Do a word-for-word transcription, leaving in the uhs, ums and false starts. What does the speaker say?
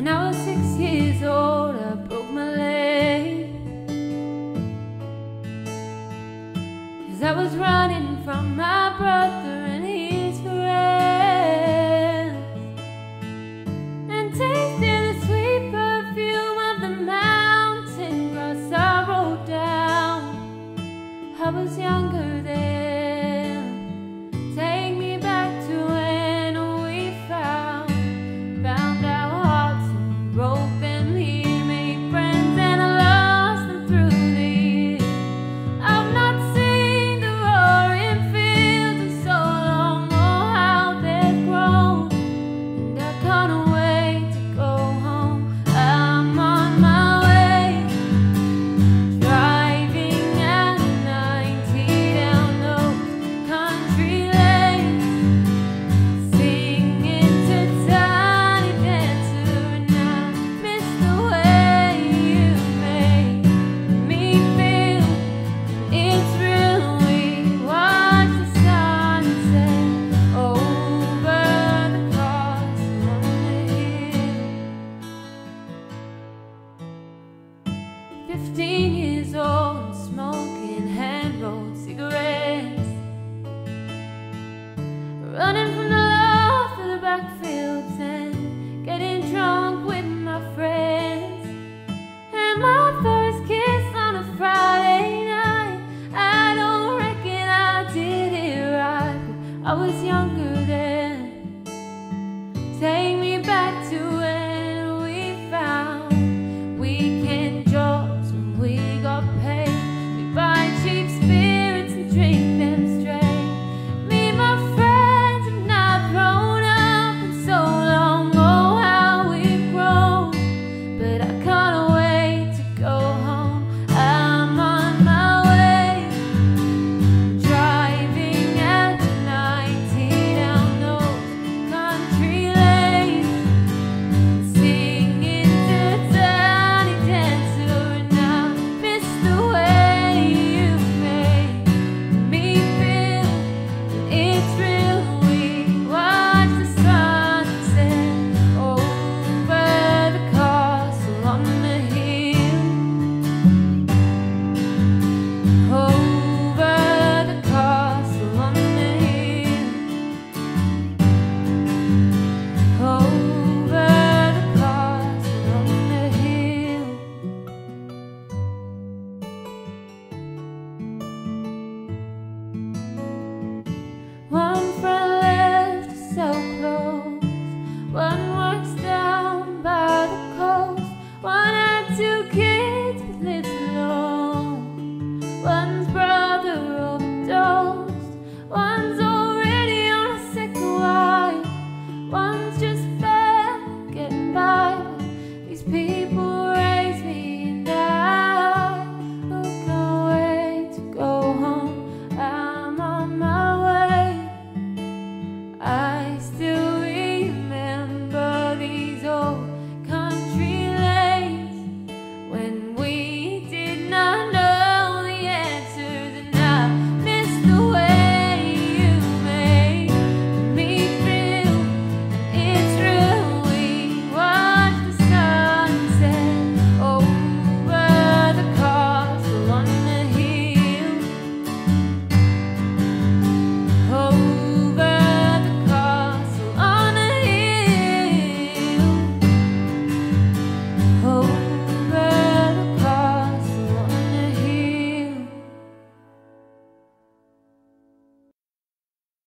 When I was six years old, I broke my leg, 'cause I was running from my brother and his friends, and tasting the sweet perfume of the mountain grass I rode down. I was younger then. Take me back to when we found Found our hearts and broke them here, made friends and I lost them through the years. I've not seen the roaring fields in so long, oh how they've grown, and I can't wait to go home. I'm on my way, driving at ninety down those country lanes, singing to Tiny Dancer, and I miss the way you make me feel. It's real. We watch the sunset over the castle on the hill. Fifteen years old and smoking hand-rolled cigarettes, running from the law through the backfields and getting drunk with my friends. And my first kiss on a Friday night, I don't reckon I did it right, but I was younger